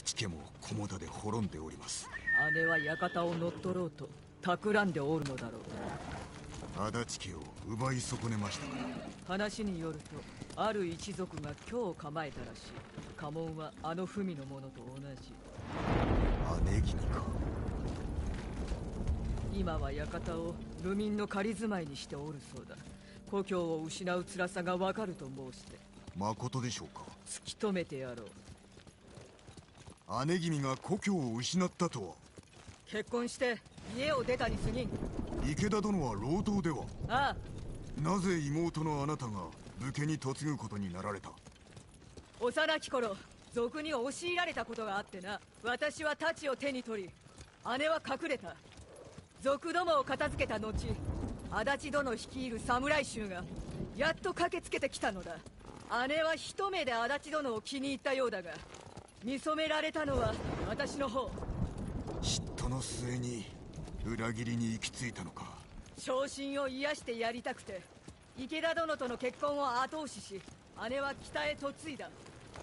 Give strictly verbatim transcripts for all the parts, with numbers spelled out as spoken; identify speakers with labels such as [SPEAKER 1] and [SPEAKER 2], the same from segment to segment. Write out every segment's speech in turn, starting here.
[SPEAKER 1] 口家も菰田で滅んでおります。
[SPEAKER 2] 姉は館を乗っ取ろうと企んでおるのだろう。
[SPEAKER 1] 足立家を奪い損ねましたから。
[SPEAKER 2] 話によるとある一族が今日構えたらしい。家紋はあの文のものと同じ。
[SPEAKER 1] 姉君か。
[SPEAKER 2] 今は館を流民の仮住まいにしておるそうだ。故郷を失う辛さがわかると申して。
[SPEAKER 1] まことでしょうか。
[SPEAKER 2] 突き止めてやろ
[SPEAKER 1] う。姉君が故郷を失ったとは。
[SPEAKER 2] 結婚して家を出たに過ぎん。
[SPEAKER 1] 池田殿は老頭では。
[SPEAKER 2] あ
[SPEAKER 1] あ。なぜ妹のあなたが武家に嫁ぐことになられた。
[SPEAKER 2] 幼き頃賊に押し入られたことがあってな。私は太刀を手に取り姉は隠れた。賊どもを片付けた後、足立殿率いる侍衆がやっと駆けつけてきたのだ。姉は一目で足立殿を気に入ったようだが、見初められたのは私の方。
[SPEAKER 1] 嫉妬の末に裏切りに行き着いたのか。
[SPEAKER 2] 昇進を癒してやりたくて池田殿との結婚を後押しし、姉は北へ嫁いだ。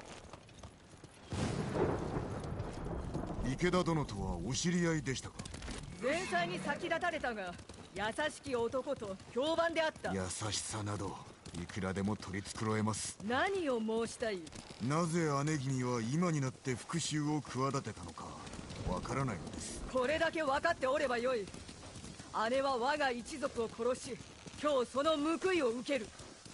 [SPEAKER 1] 池田殿とはお知り合いでしたか。
[SPEAKER 2] 前妻に先立たれたが優しき男と評判であった。
[SPEAKER 1] 優しさなどいくらでも取り繕えます。
[SPEAKER 2] 何を申したい。
[SPEAKER 1] なぜ姉君は今になって復讐を企てたのかわからないのです。
[SPEAKER 2] これだけ分かっておればよい。姉は我が一族を殺し、今日その報いを受ける。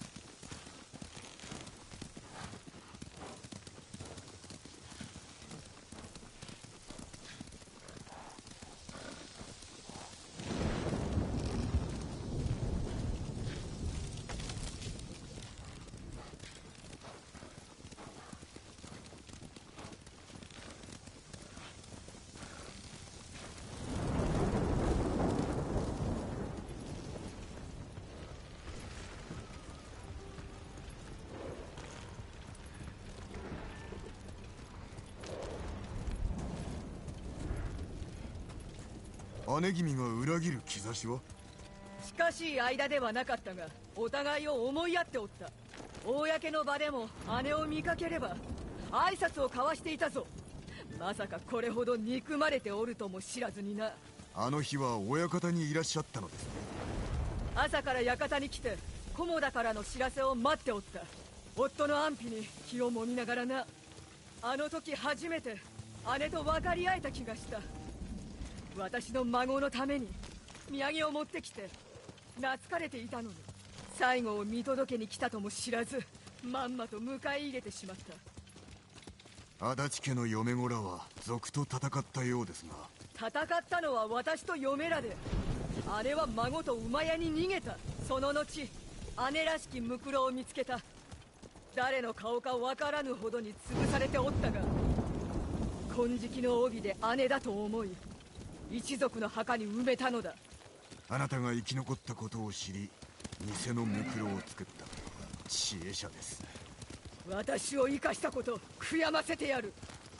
[SPEAKER 1] 姉君が裏切る兆しは。
[SPEAKER 2] 近しい間ではなかったがお互いを思い合っておった。公の場でも姉を見かければ挨拶を交わしていたぞ。まさかこれほど憎まれておるとも知らずにな。
[SPEAKER 1] あの日は親方にいらっしゃったのですね。
[SPEAKER 2] 朝から館に来て菰田からの知らせを待っておった。夫の安否に気をもみながらな。あの時初めて姉と分かり合えた気がした。私の孫のために土産を持ってきて懐かれていたのに、最後を見届けに来たとも知らずまんまと迎え入れてしまった。
[SPEAKER 1] 足立家の嫁子らは賊と戦ったようですが。
[SPEAKER 2] 戦ったのは私と嫁らで、姉は孫と馬屋に逃げた。その後姉らしきムクロを見つけた。誰の顔か分からぬほどに潰されておったが、金色の帯で姉だと思い一族の墓に埋めたのだ。
[SPEAKER 1] あなたが生き残ったことを知り偽のムクロを作った知恵者です。
[SPEAKER 2] 私を生かしたこと悔やませてやる。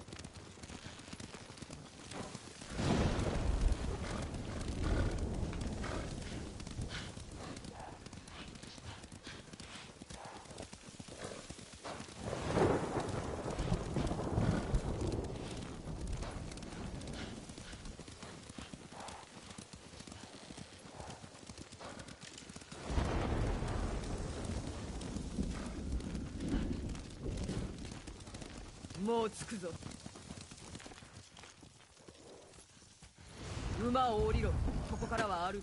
[SPEAKER 2] もう着くぞ。馬を降りろ。ここからは歩く。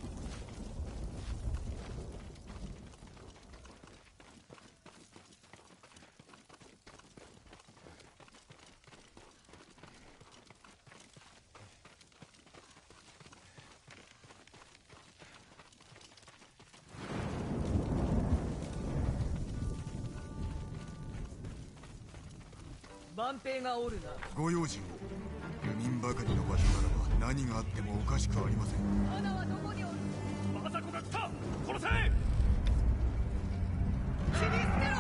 [SPEAKER 2] 万兵がおるな。
[SPEAKER 1] ご用心を。流民ばかりの場所ならば何があってもおかしくありません。
[SPEAKER 2] 花はどこにおる。
[SPEAKER 3] 政子が来た。殺せ。
[SPEAKER 2] 切り捨てろ。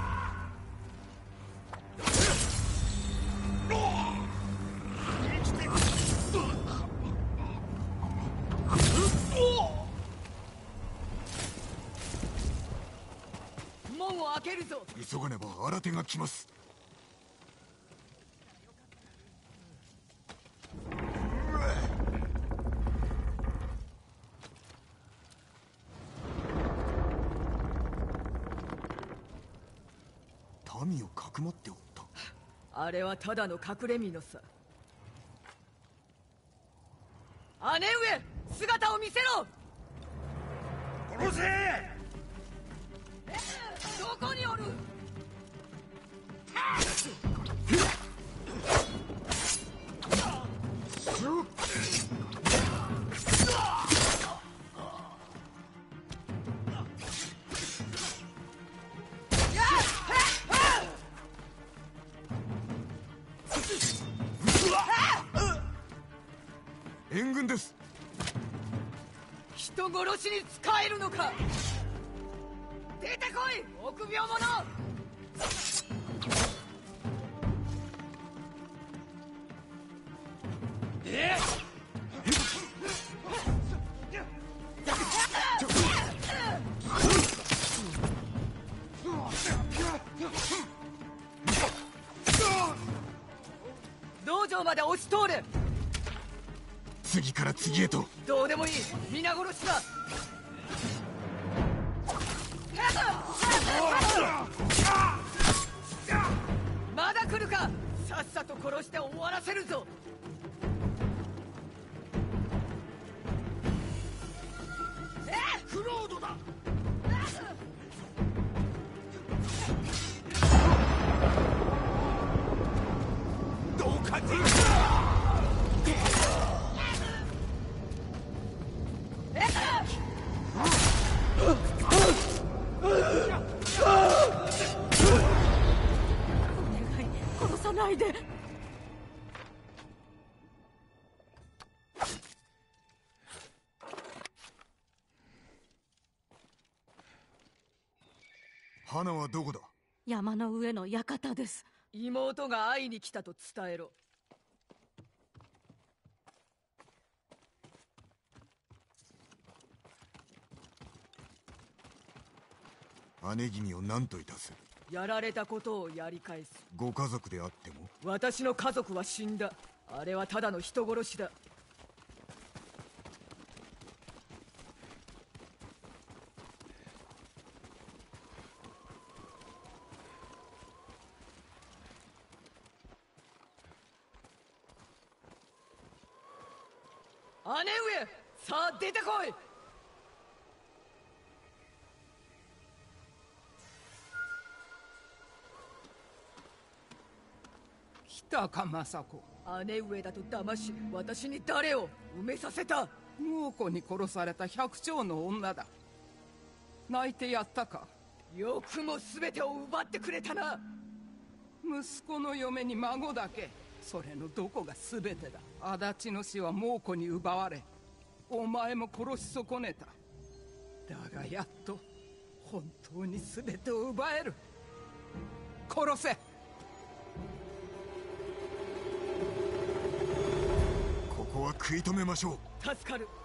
[SPEAKER 3] 生きてる。
[SPEAKER 2] 門を開けるぞ。
[SPEAKER 1] 急がねば新手が来ます。 民をかくまっておった。
[SPEAKER 2] あれはただの隠れ蓑さ。姉上、姿を見せろ。
[SPEAKER 3] 殺せ。
[SPEAKER 2] どこにおる。
[SPEAKER 1] 援軍です。
[SPEAKER 2] 人殺しに使えるのか。出てこい、臆病者。
[SPEAKER 3] え
[SPEAKER 2] 道場まで押し通れ。
[SPEAKER 1] 次から次へと。
[SPEAKER 2] どうでもいい、皆殺しだ。まだ来るか。さっさと殺して終わらせるぞ。
[SPEAKER 3] クロードだ。どうかでき
[SPEAKER 2] 殺さないで。
[SPEAKER 1] 花はどこだ。
[SPEAKER 4] 山の上の館です。
[SPEAKER 2] 妹が会いに来たと伝えろ。
[SPEAKER 1] 姉君を何といたす。
[SPEAKER 2] やられたことをやり返す。
[SPEAKER 1] ご家族であっても。
[SPEAKER 2] 私の家族は死んだ。あれはただの人殺しだ。姉上、さあ出てこい。
[SPEAKER 5] 来たか政子。
[SPEAKER 2] 姉上だと騙し、私に誰を埋めさせた。
[SPEAKER 5] 猛虎に殺された百姓の女だ。泣いてやったか。
[SPEAKER 2] よくも全てを奪ってくれたな。
[SPEAKER 5] 息子の嫁に孫だけ、それのどこが全てだ。足立の死は猛虎に奪われ、お前も殺し損ねた。だがやっと本当に全てを奪える。殺せ。
[SPEAKER 1] ここは食い止めましょう。
[SPEAKER 2] 助かる。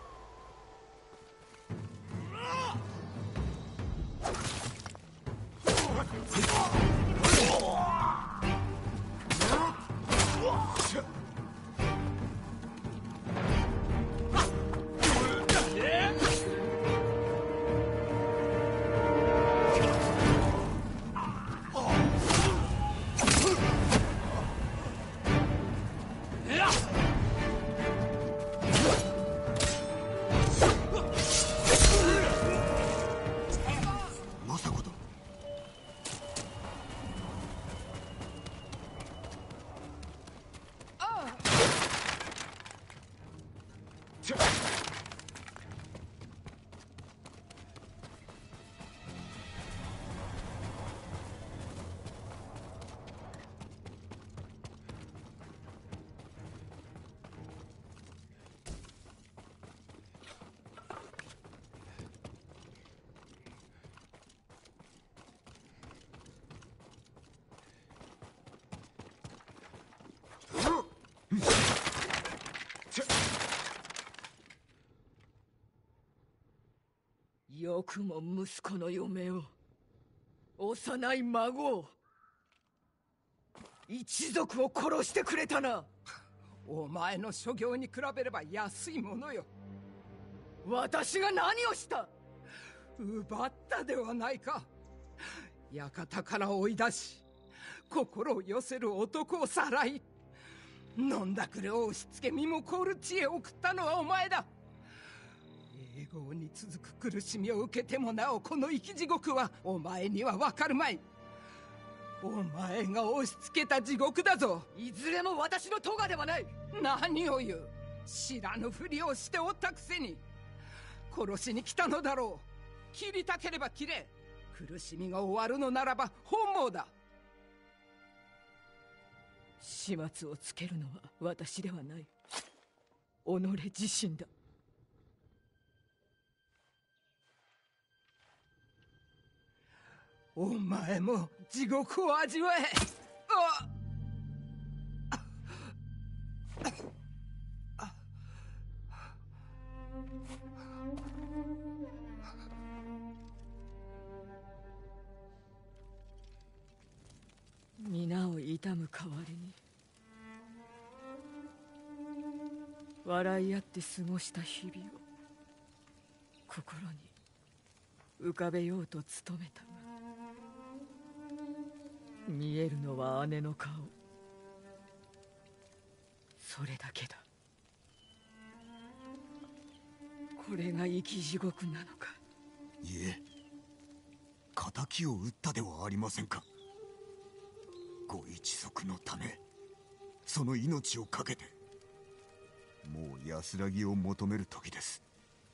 [SPEAKER 2] よくも息子の嫁を、幼い孫を、一族を殺してくれたな。
[SPEAKER 5] お前の所業に比べれば安いものよ。
[SPEAKER 2] 私が何をした。
[SPEAKER 5] 奪ったではないか。館から追い出し、 心を寄せる男をさらい、飲んだくれを押し付け身も凍る知恵を送ったのはお前だ。永劫に続く苦しみを受けてもなおこの生き地獄はお前には分かるまい。お前が押し付けた地獄だぞ。
[SPEAKER 2] いずれも私の咎ではない。
[SPEAKER 5] 何を言う。知らぬふりをしておったくせに。殺しに来たのだろう。切りたければ切れ。苦しみが終わるのならば本望だ。
[SPEAKER 2] 始末をつけるのは私ではない。己自身だ。
[SPEAKER 5] お前も地獄を味わえ。あっ
[SPEAKER 2] 皆を悼む代わりに笑い合って過ごした日々を心に浮かべようと努めたが、見えるのは姉の顔、それだけだ。これが生き地獄なのか。
[SPEAKER 1] いえ、仇を討ったではありませんか。ご一族のため、その命を懸けて、もう安らぎを求める時です。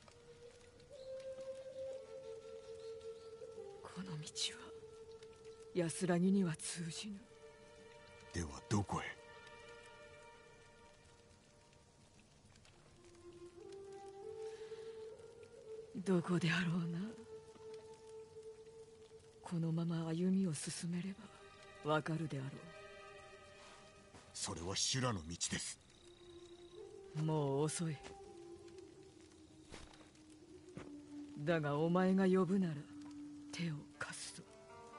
[SPEAKER 2] この道は安らぎには通じぬ。
[SPEAKER 1] ではどこへ。
[SPEAKER 2] どこであろうな。このまま歩みを進めればわかるであろ
[SPEAKER 1] それは修羅の道です。
[SPEAKER 2] う。もう遅い。だがお前が呼ぶなら手を貸すぞ。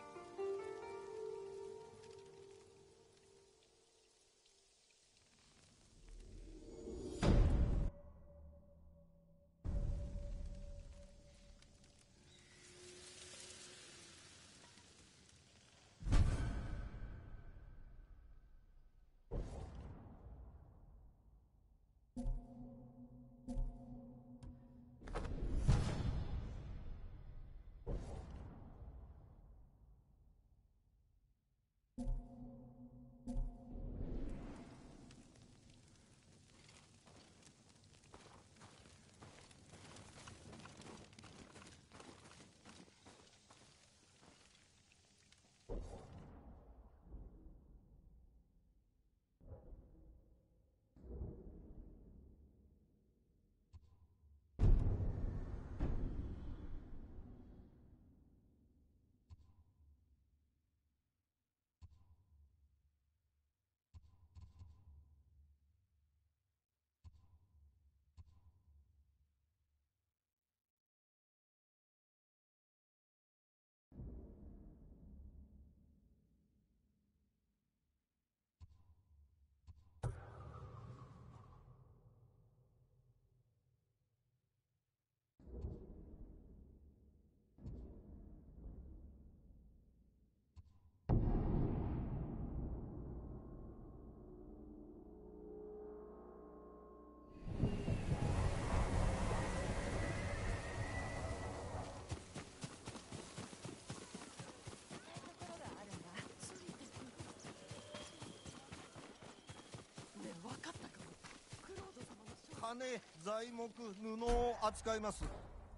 [SPEAKER 6] 金、材木、布を扱います。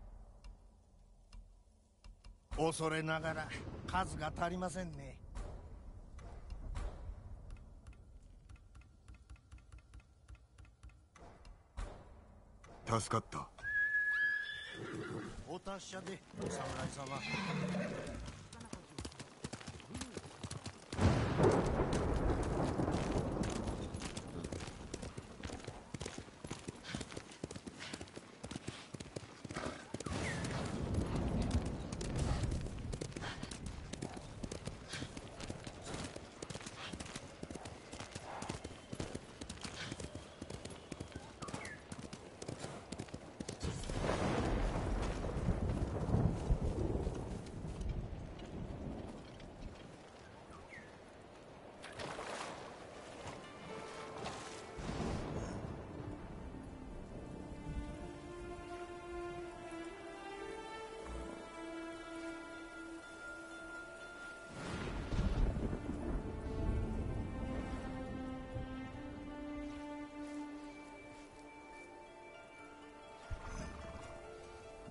[SPEAKER 6] 恐れながら数が足りませんね。
[SPEAKER 1] 助かった。
[SPEAKER 6] お達者でお侍様。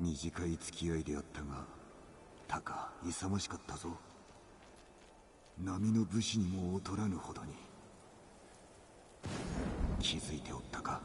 [SPEAKER 1] 短い付き合いであったが、たか勇ましかったぞ。並の武士にも劣らぬほどに。気づいておったか。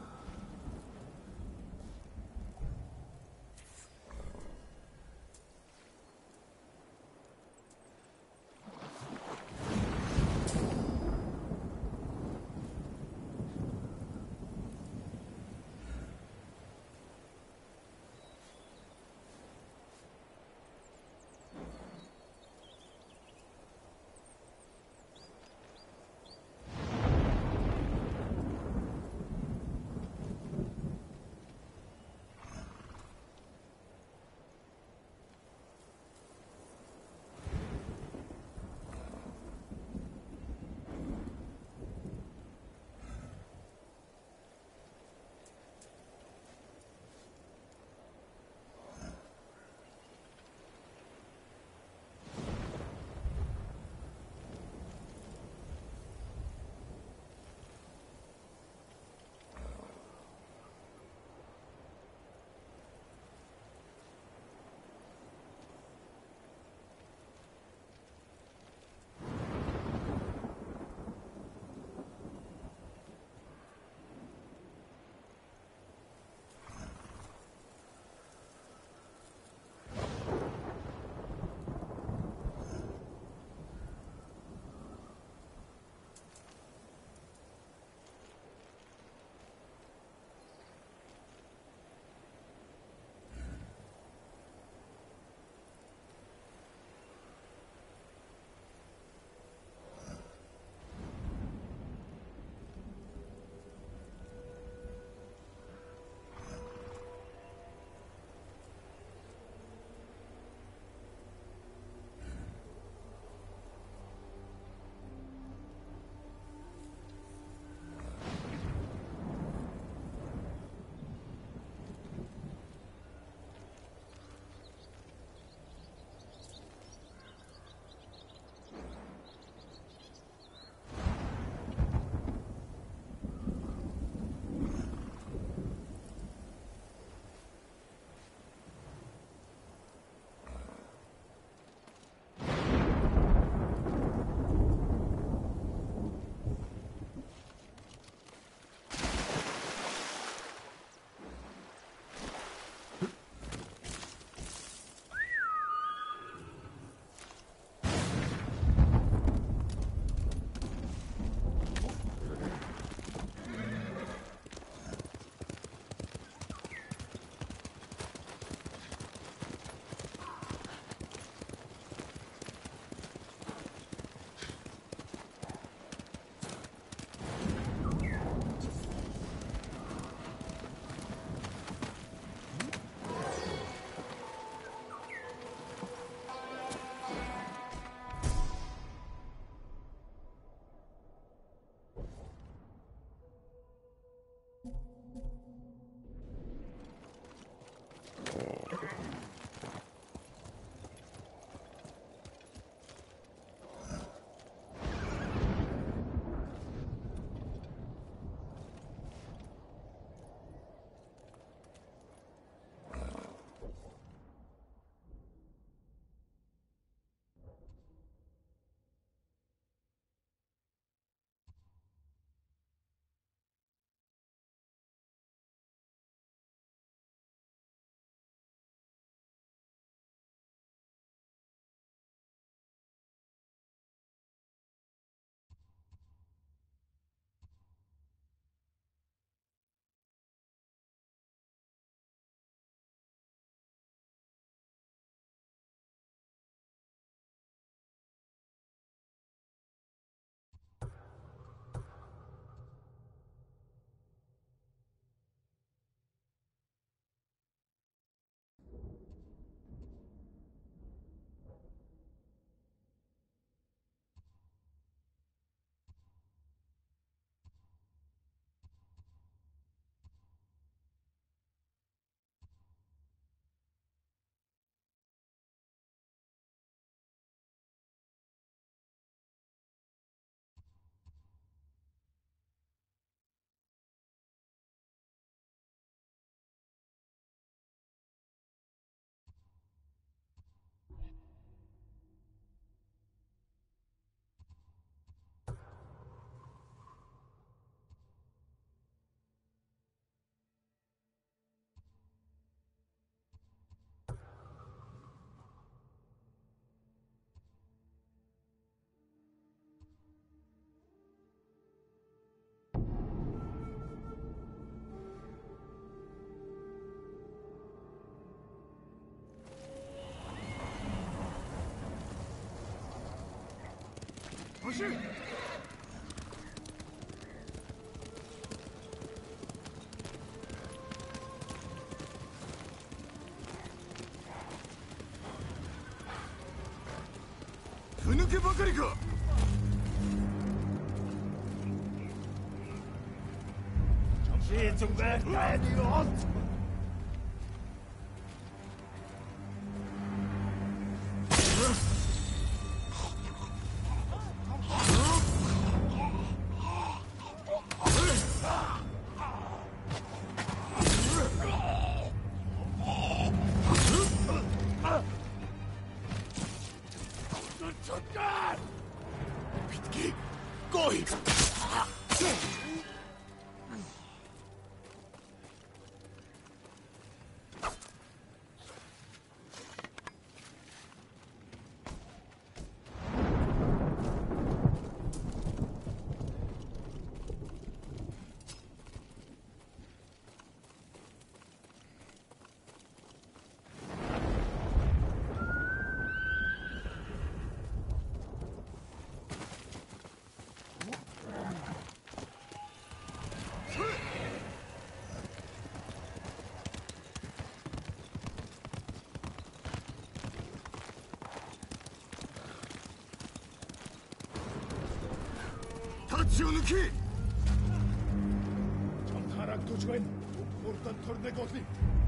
[SPEAKER 3] 走る。
[SPEAKER 1] ふぬけばかりか。
[SPEAKER 3] 这种人带你我。
[SPEAKER 1] 立ちを抜け。
[SPEAKER 3] Çantarak tuçmayın. Buradan torne gotli.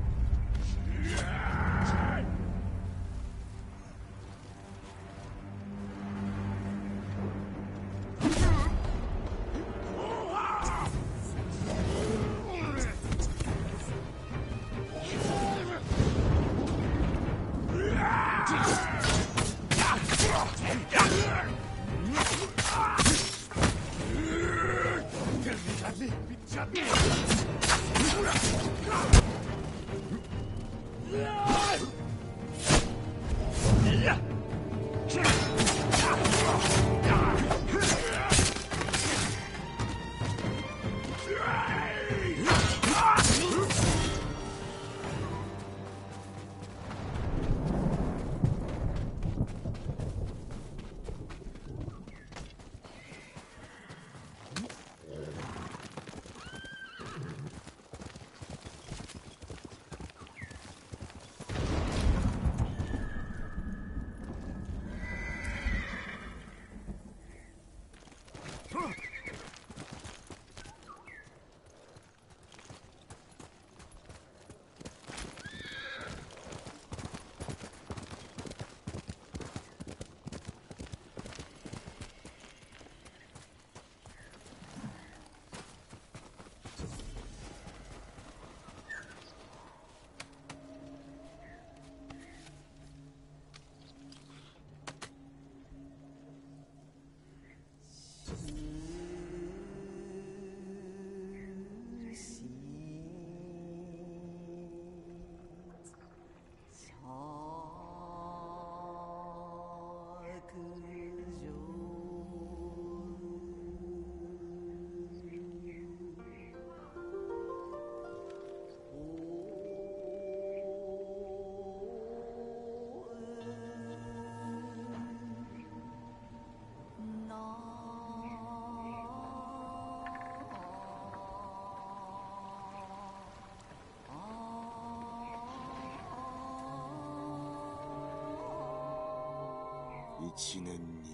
[SPEAKER 1] 一年に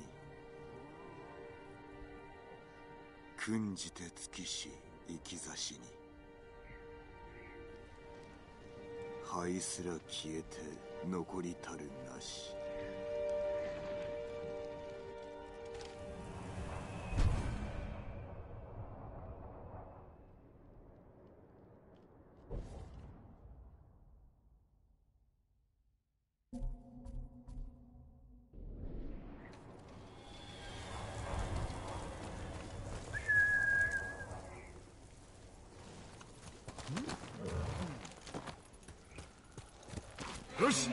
[SPEAKER 1] 訓じて尽きし生きざしに灰すら消えて残りたるなし。よし。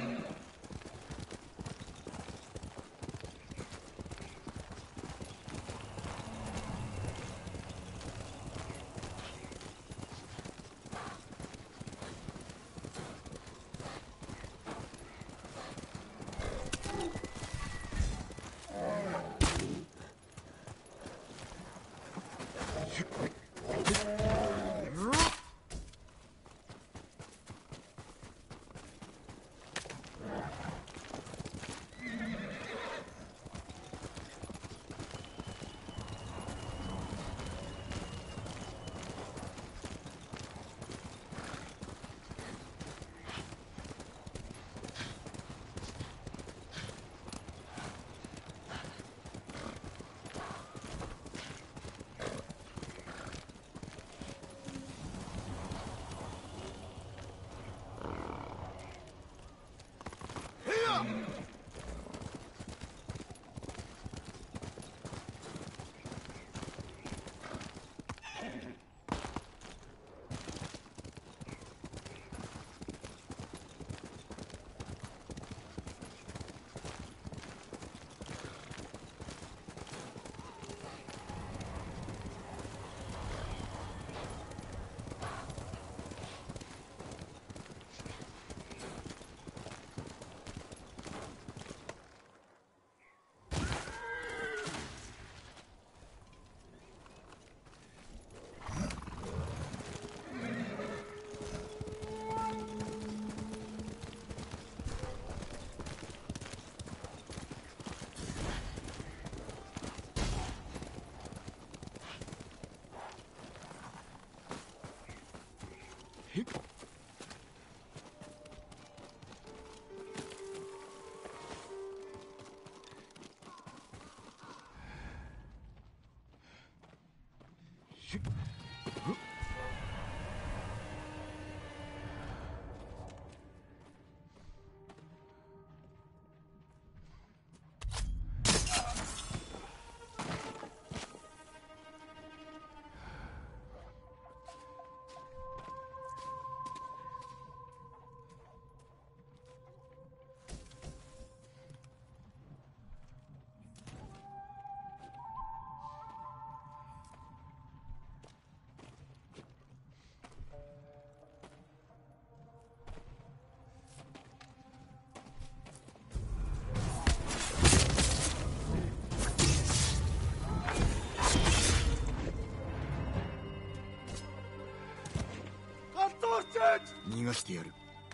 [SPEAKER 1] 逃がしてやる。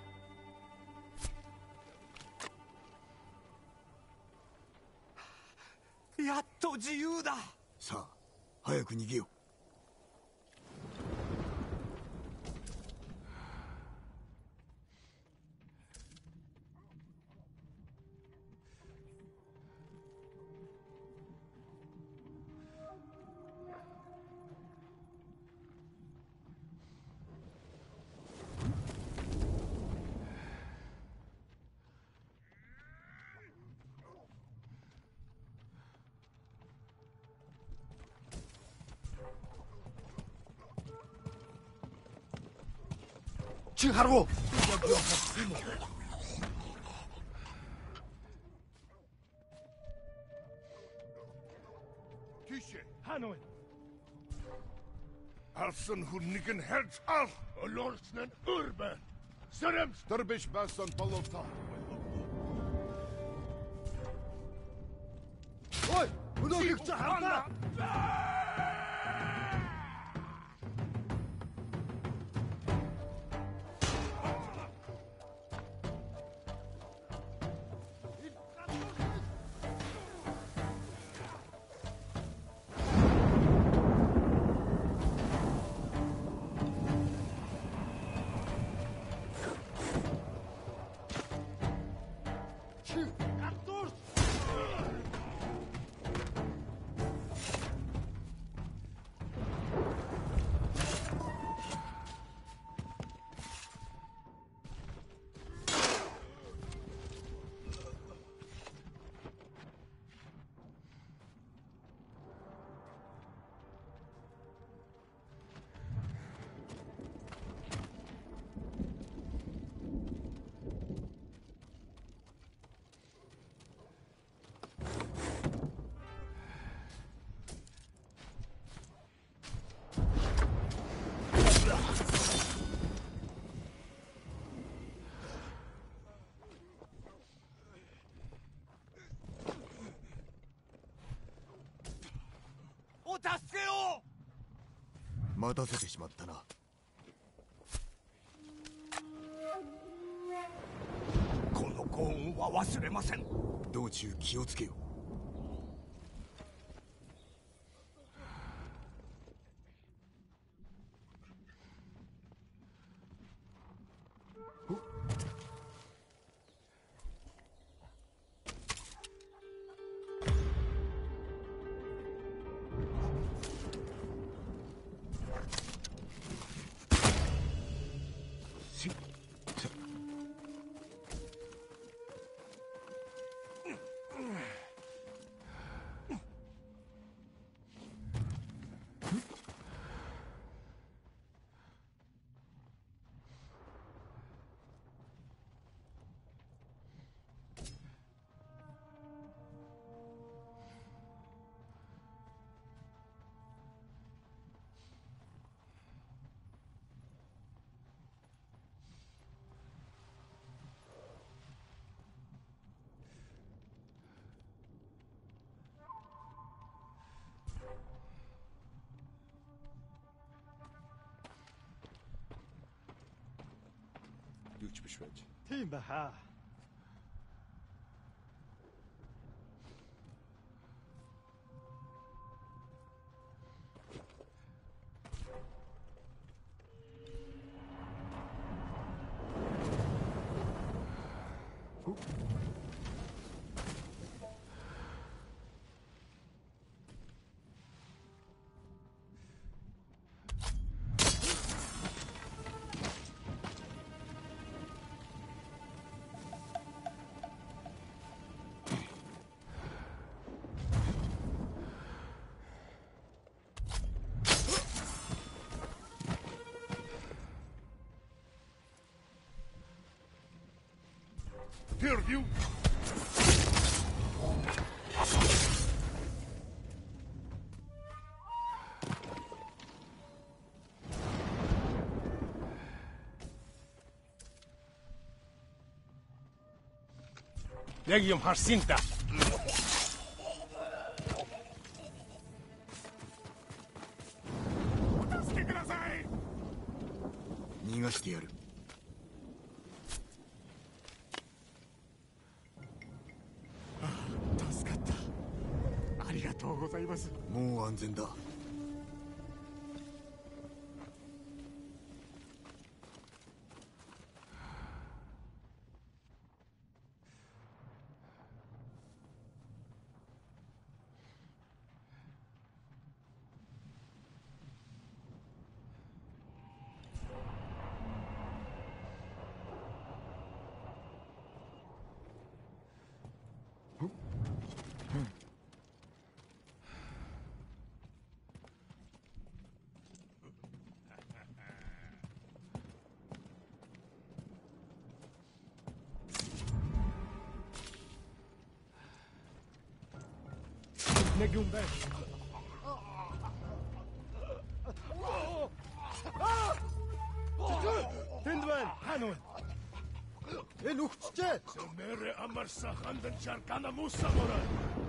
[SPEAKER 6] やっと自由だ。
[SPEAKER 1] さあ早く逃げよう。
[SPEAKER 6] 칭하로.
[SPEAKER 3] Tische, Hanoi. Alsen hunnigen herz al. Olorsnen urban. Serem sterbish basson polota.
[SPEAKER 6] Oi, bunu yıktı handa. O助けを。
[SPEAKER 1] 待たせてしまったな。
[SPEAKER 6] この幸運は忘れません。
[SPEAKER 1] 道中気をつけよ。 Güç beschwert.
[SPEAKER 3] Team Baha. Hear you?
[SPEAKER 7] レギオン発進だ。
[SPEAKER 3] お助けください。
[SPEAKER 1] 逃がしてやる。
[SPEAKER 3] 助かった。ありがとうございます。
[SPEAKER 1] もう安全だ。
[SPEAKER 7] Negum ben. Tindwen, Hanun. En uchtje.
[SPEAKER 3] Mere amarsa handen charkana musa moran.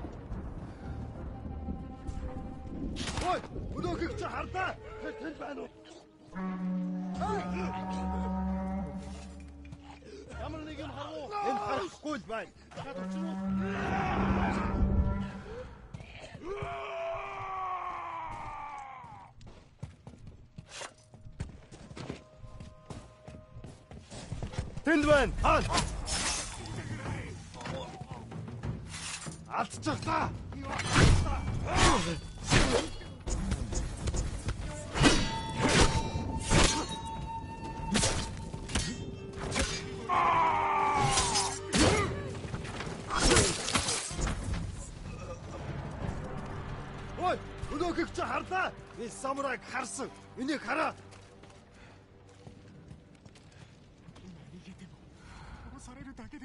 [SPEAKER 7] Oy, udo gükçe harda. Tindwen. Yamul negum harlo. En harf koyd ben. Tindwen, han. Alt çıktı. Oy, udo gükçe harda. Biz samuray karşı. Ünü kara.
[SPEAKER 3] 逃げても殺されるだけです。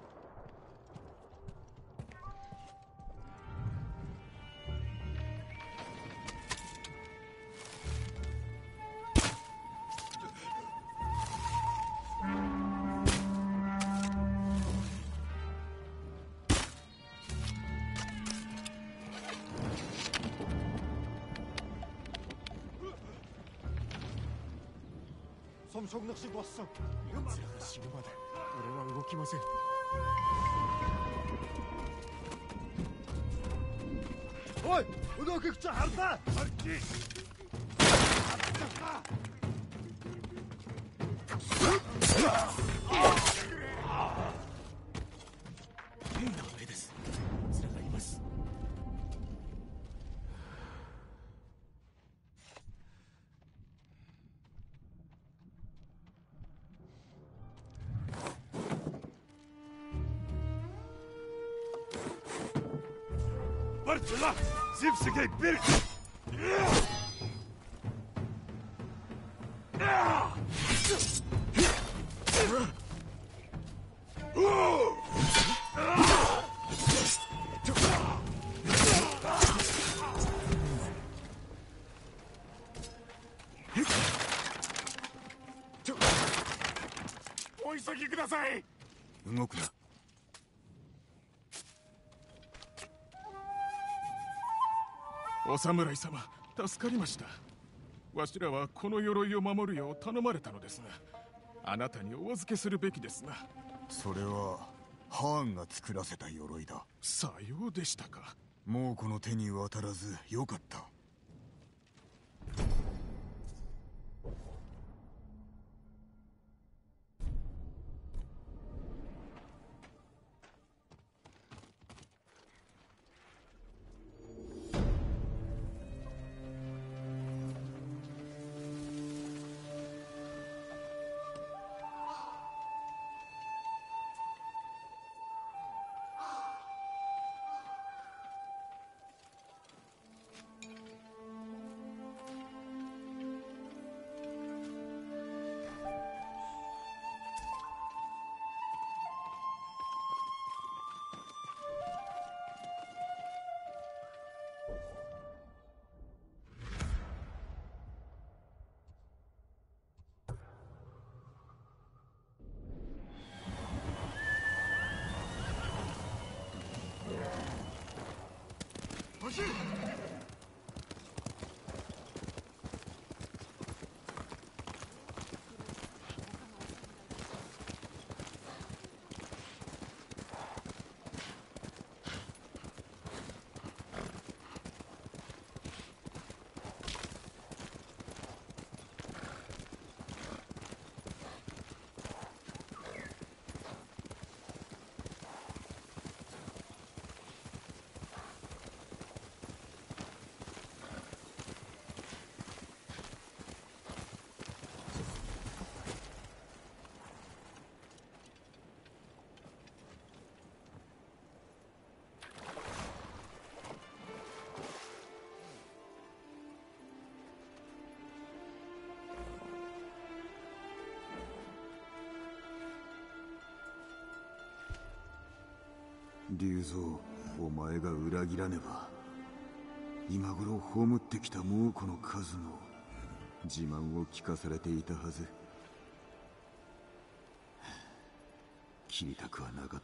[SPEAKER 7] 솜속낚시 왔어.
[SPEAKER 3] 奴らが死ぬまで俺は動きません。
[SPEAKER 7] Oy, udo gükçe harda.
[SPEAKER 3] Arki!
[SPEAKER 1] 変なあれです。奴らがいます。
[SPEAKER 3] Barçala! Zipsigay bir!お急ぎください。
[SPEAKER 1] 動くな。
[SPEAKER 3] お侍様、助かりました。わしらはこの鎧を守るよう頼まれたのですが、あなたにお預けするべきですな。
[SPEAKER 1] それはハーンが作らせた鎧だ。
[SPEAKER 3] さようでしたか。
[SPEAKER 1] もうこの手に渡らずよかった。 龍蔵、お前が裏切らねば今頃葬ってきた猛虎の数の自慢を聞かされていたはず。切りたくはなかった。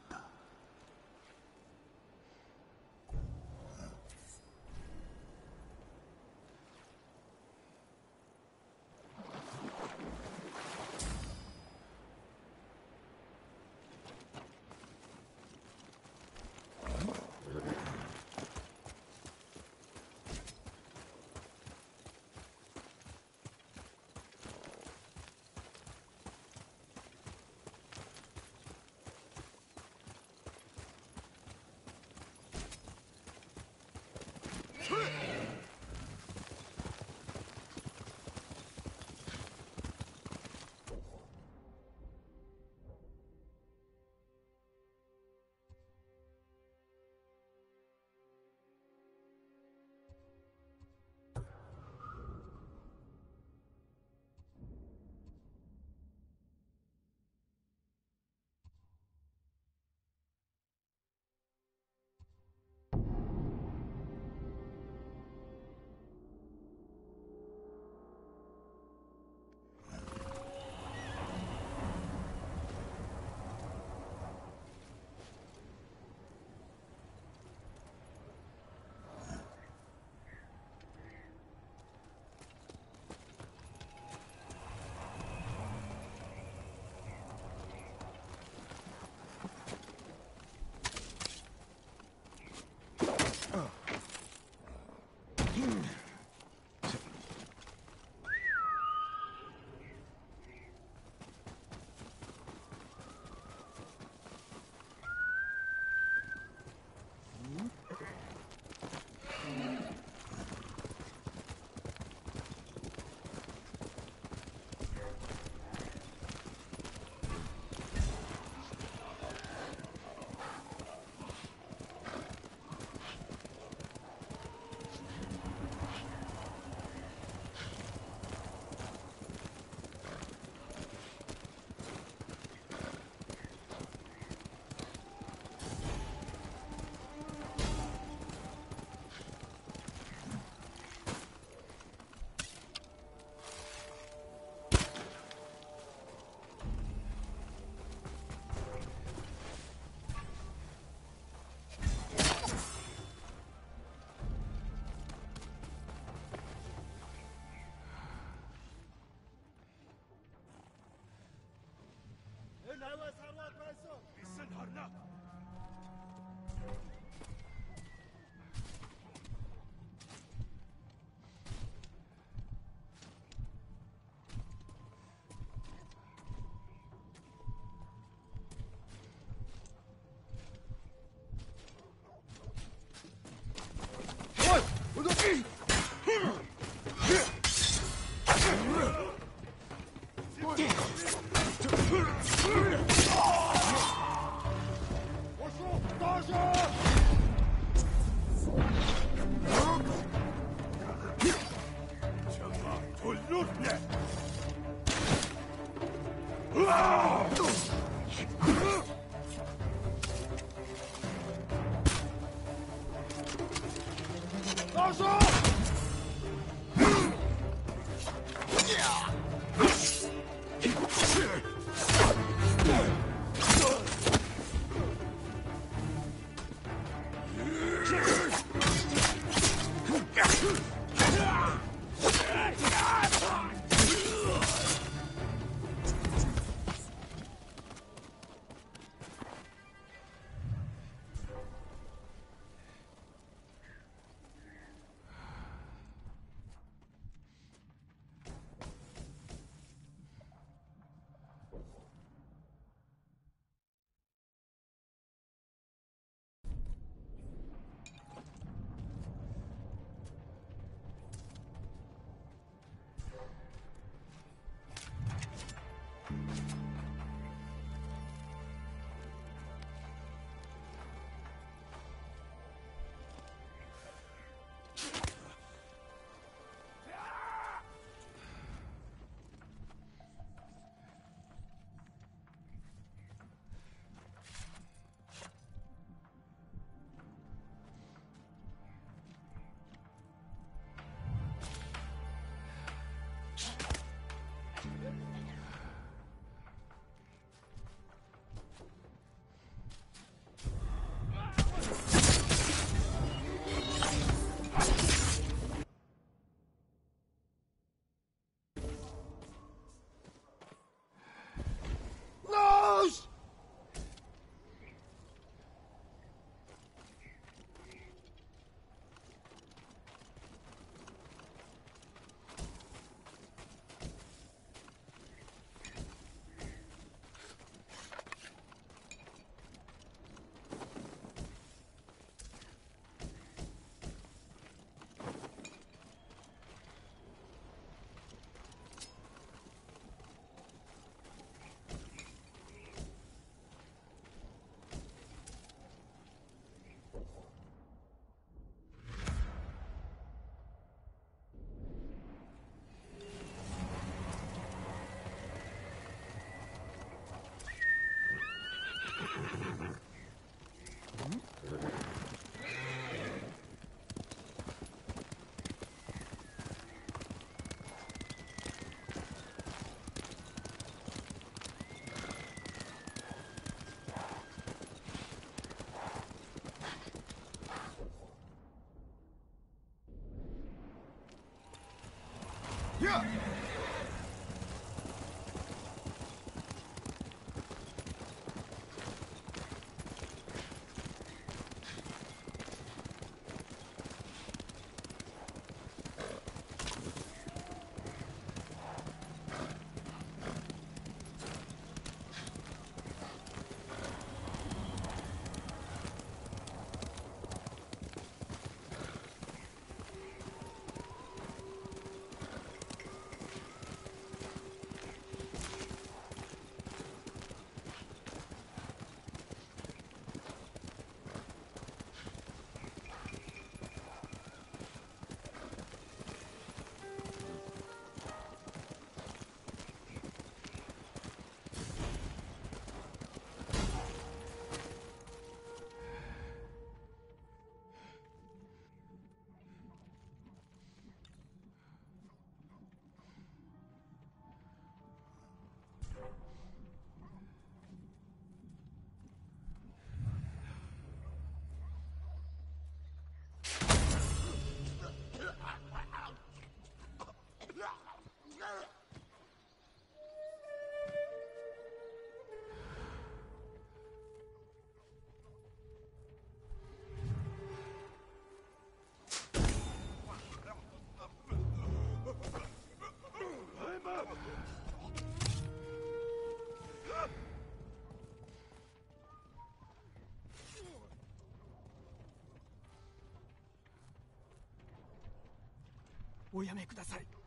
[SPEAKER 8] おやめください。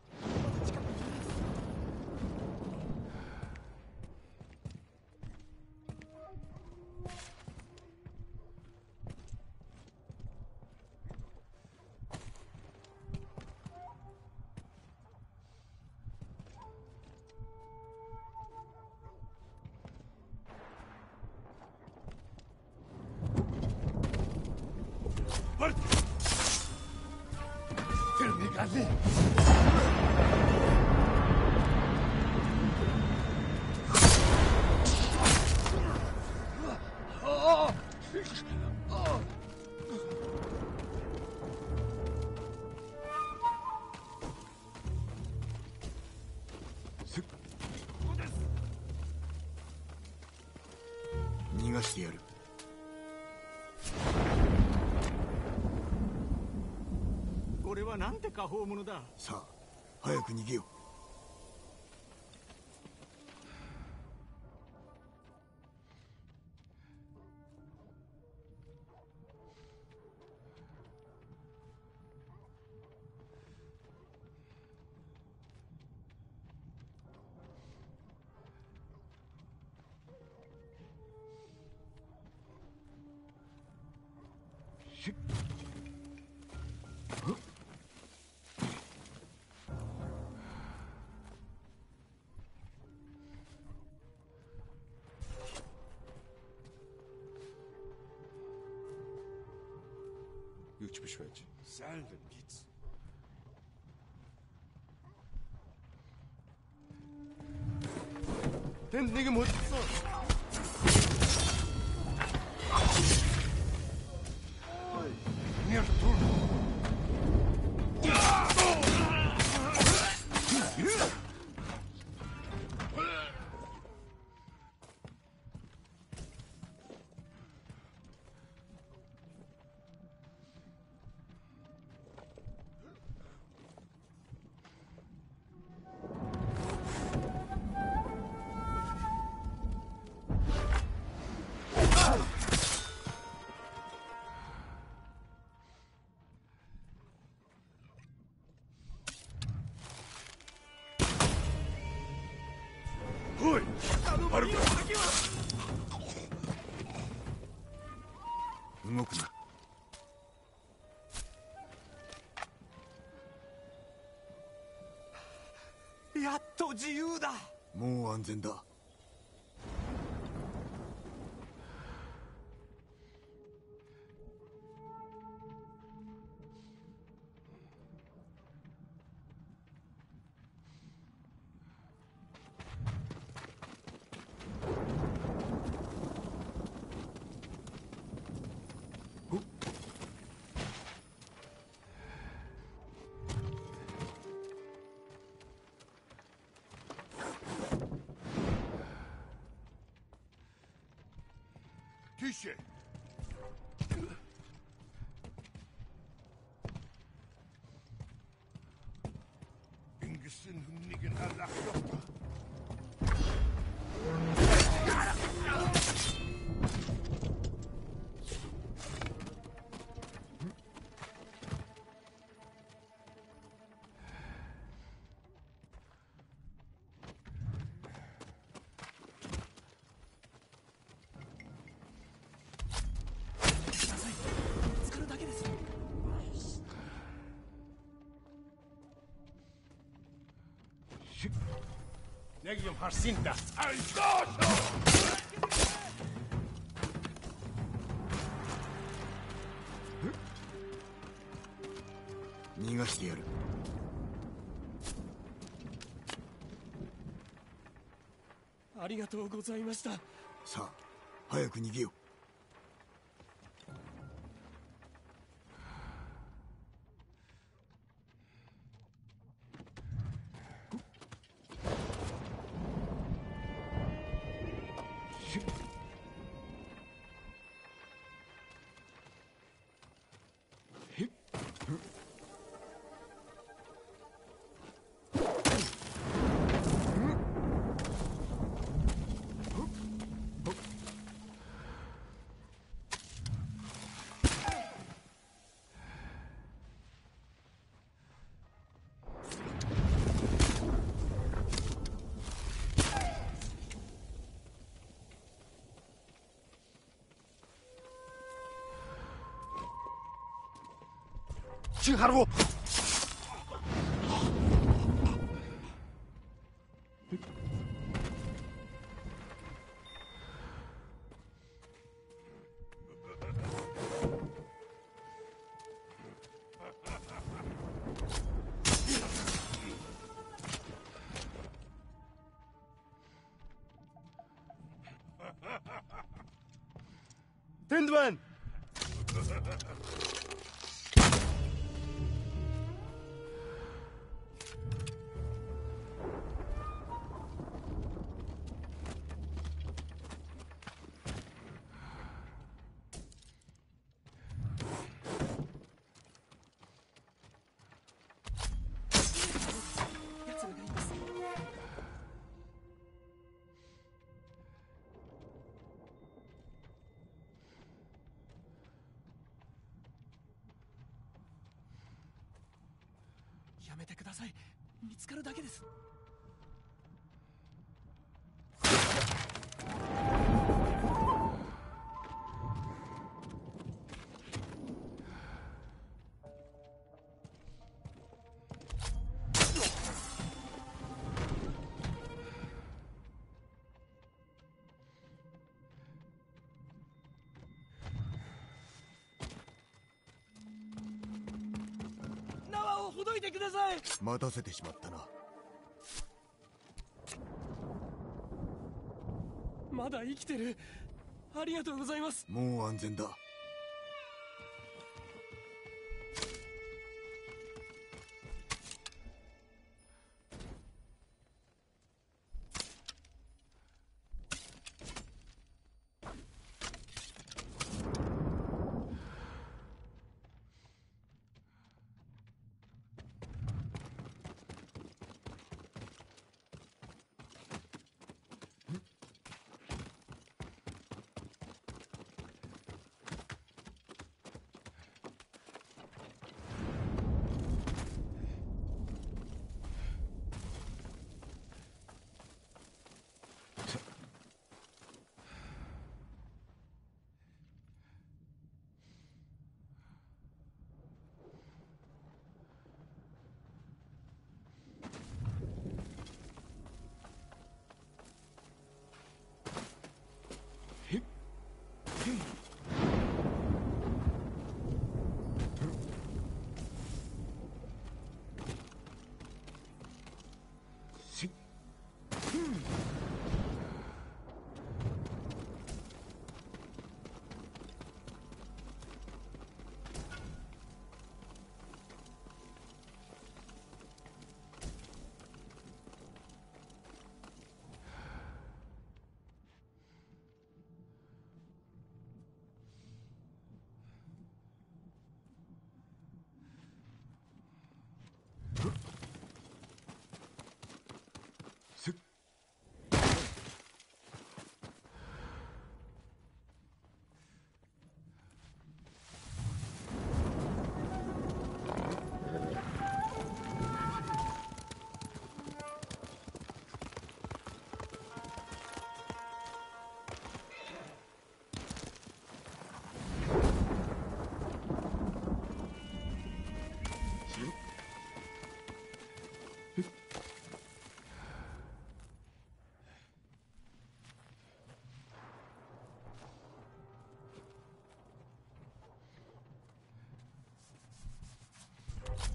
[SPEAKER 1] 逃がしてやる。
[SPEAKER 8] これはなんて果報者だ。
[SPEAKER 1] さあ早く逃げよう。
[SPEAKER 7] Юуч биш байж. Сайн л биз. Тэнд нэг юм хөдөлсөн. Ой, нэр тур.
[SPEAKER 1] 動くな。
[SPEAKER 8] やっと自由だ。
[SPEAKER 1] もう安全だ。
[SPEAKER 9] Küche. İngiliz'in hünnigen Allah yoktu.
[SPEAKER 7] Negium Harsinta.
[SPEAKER 9] Aldoso!
[SPEAKER 1] 逃がしてやる。
[SPEAKER 8] ありがとうございました。
[SPEAKER 1] さあ、早く逃げよう。
[SPEAKER 7] 칭하르고. 댄드만.
[SPEAKER 8] やめてください。見つかるだけです。縄をほどいてください。
[SPEAKER 1] 待たせてしまったな。
[SPEAKER 8] まだ生きてる。ありがとうございます。
[SPEAKER 1] もう安全だ。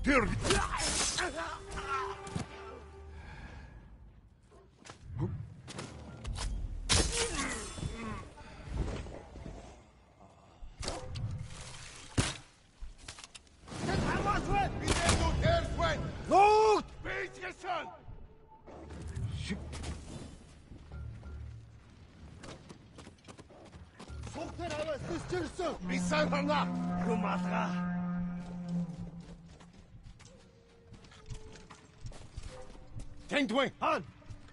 [SPEAKER 9] Tir!
[SPEAKER 7] Lord!
[SPEAKER 9] Beetjessen!
[SPEAKER 7] Сухтер аваа сэрчэрсэн.
[SPEAKER 9] Bisan hana!
[SPEAKER 7] Гүматга.
[SPEAKER 9] Tengtwing!
[SPEAKER 7] Хан.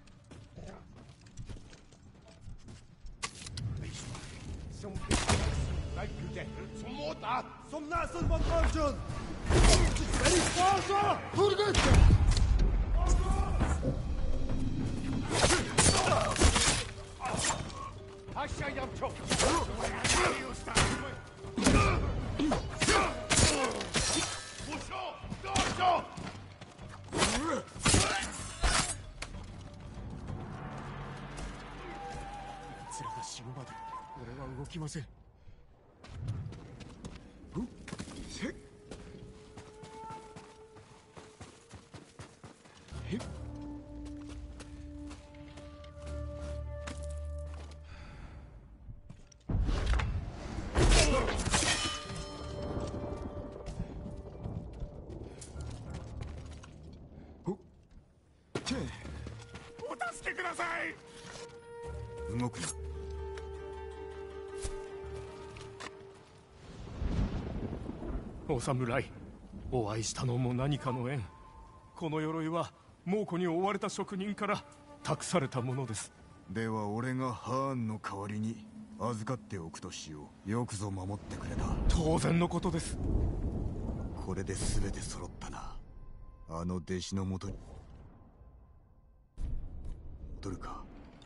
[SPEAKER 9] Som Like Som måta!
[SPEAKER 7] Сумнаас нь болгоомж байна. Барих боосоо түргэж.
[SPEAKER 9] Aşağı yap çok! Busho! Dojo!
[SPEAKER 7] 奴らが死ぬまで俺は動きません。
[SPEAKER 9] お助けください！
[SPEAKER 1] 動くな。
[SPEAKER 3] お侍、お会いしたのも何かの縁。この鎧は猛虎に追われた職人から託されたものです。
[SPEAKER 1] では俺がハーンの代わりに預かっておくとしよう。よくぞ守ってくれた。
[SPEAKER 3] 当然のことです。
[SPEAKER 1] これで全て揃ったな。あの弟子のもとに戻るか。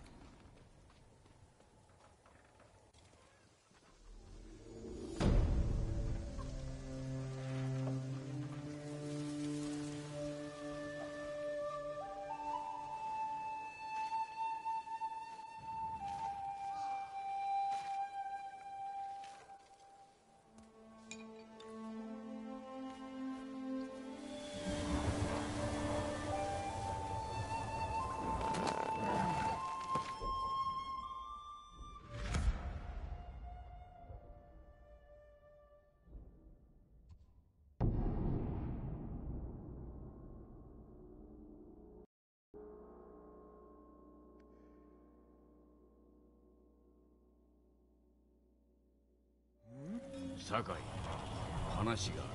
[SPEAKER 10] 酒井、話がある。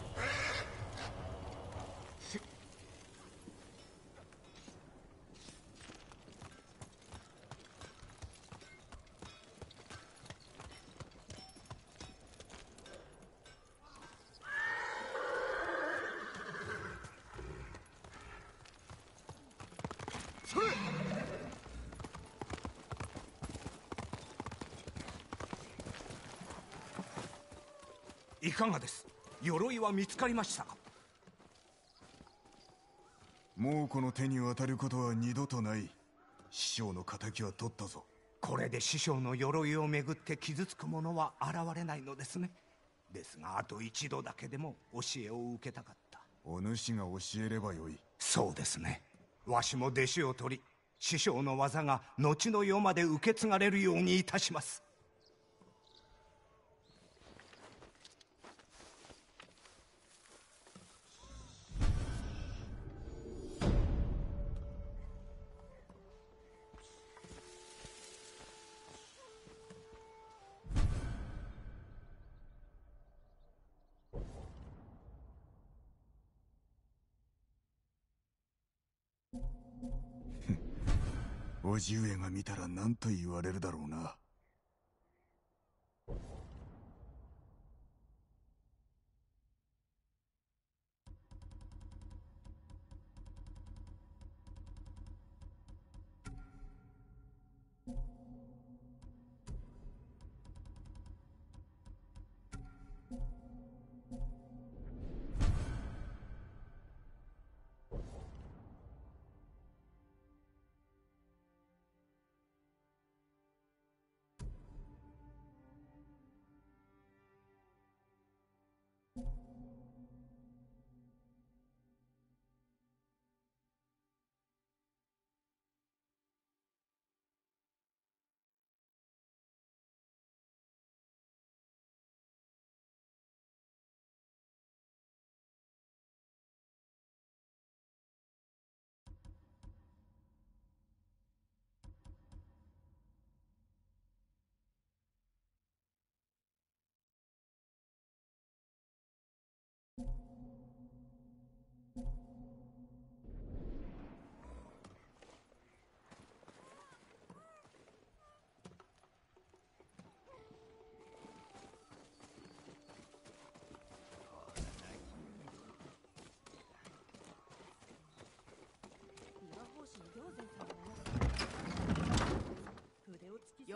[SPEAKER 11] いかがです？鎧は見つかりましたか？
[SPEAKER 1] もうこの手に渡ることは二度とない。師匠の仇は取ったぞ。
[SPEAKER 11] これで師匠の鎧をめぐって傷つく者は現れないのですね。ですがあと一度だけでも教えを受けたかった。
[SPEAKER 1] お主が教えればよい。
[SPEAKER 11] そうですね。わしも弟子を取り、師匠の技が後の世まで受け継がれるようにいたします。
[SPEAKER 1] 叔父上が見たら何と言われるだろうな。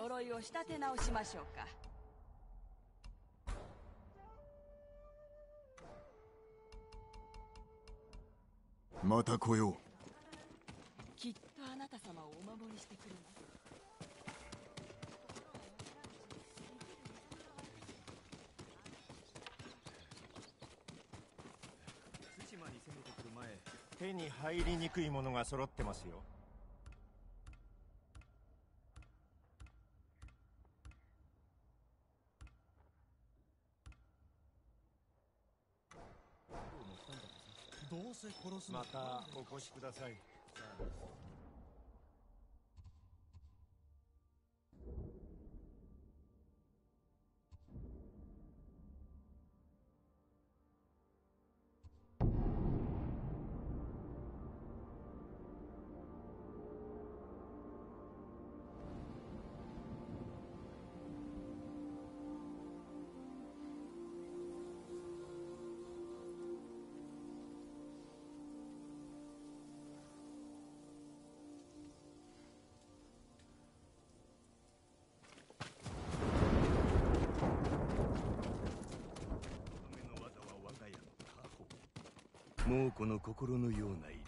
[SPEAKER 12] 鎧を仕立て直しましょうか。
[SPEAKER 1] また来よう。
[SPEAKER 12] きっとあなた様をお守りしてくれます。
[SPEAKER 6] 対馬に攻めてくる前、手に入りにくいものが揃ってますよ。
[SPEAKER 7] どうせ殺す。
[SPEAKER 6] またお越しください。
[SPEAKER 10] もうこの心のような